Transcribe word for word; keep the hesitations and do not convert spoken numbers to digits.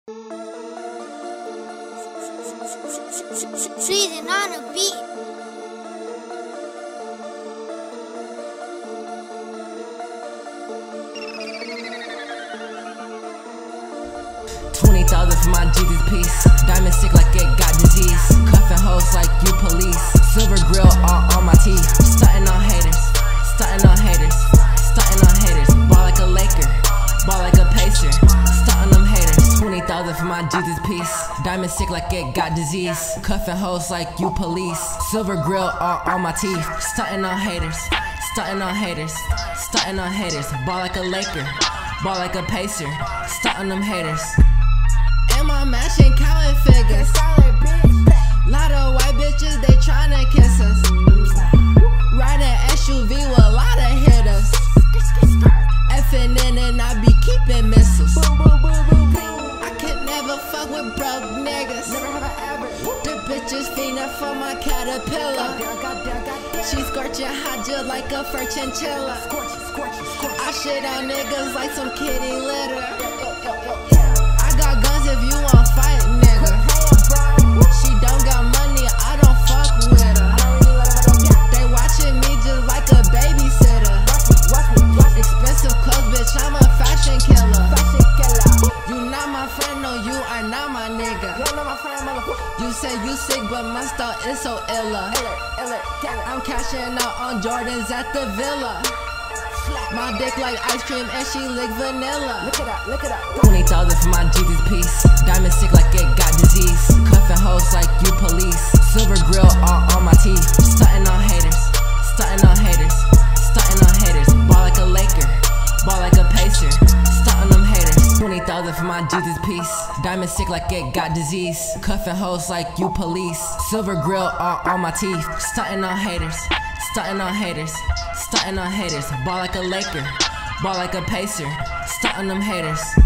Treason on a beat. Twenty thousand for my Jesus piece. Diamond sick like it got disease. Cuffing hoes like you police. Silver grill all on my teeth. Stunting on haters. Stunting on haters. Stunting on haters. Ball like a Laker. Ball like a Pacer. Stunting them haters. Twenty thousand for my Jesus piece. Diamond sick like it got disease. Cuffing hoes like you police. Silver grill all on my teeth. Stunting on haters. Stunting on haters. Stunting on haters. Ball like a Laker. Ball like a Pacer. Stunting them haters. Am I matching counting figures? Lot of white bitches, they tryna kiss us. Riding S U V with a lot of hitters. Effing in and I be keeping missiles. I could never fuck with broke niggas. The bitches fiending for my caterpillar. She scorching hot just like a fur chinchilla. I shit on niggas like some kitty litter. I got guns if you want fight, nigga. She don't got money, I don't fuck with her. They watching me just like a babysitter. Expensive clothes, bitch, I'm a fashion killer. You not my friend, no, you are not my nigga. You say you sick, but my style is so illa. I'm cashing out on Jordans at the villa. My dick like ice cream and she lick vanilla. Look it up, look it up. Twenty thousand for my Jesus piece. Diamond sick like it got disease. Cuffing hoes like you police. Silver grill all on my teeth. Stunting on haters. Stunting on haters. Stunting on haters. Ball like a Laker. Ball like a Pacer. Stunting them haters. Twenty thousand for my Jesus piece. Diamond sick like it got disease. Cuffing hoes like you police. Silver grill all on my teeth. Stunting on haters. Stunting on haters. Stunting on haters. Ball like a Laker. Ball like a Pacer. Stunting them haters.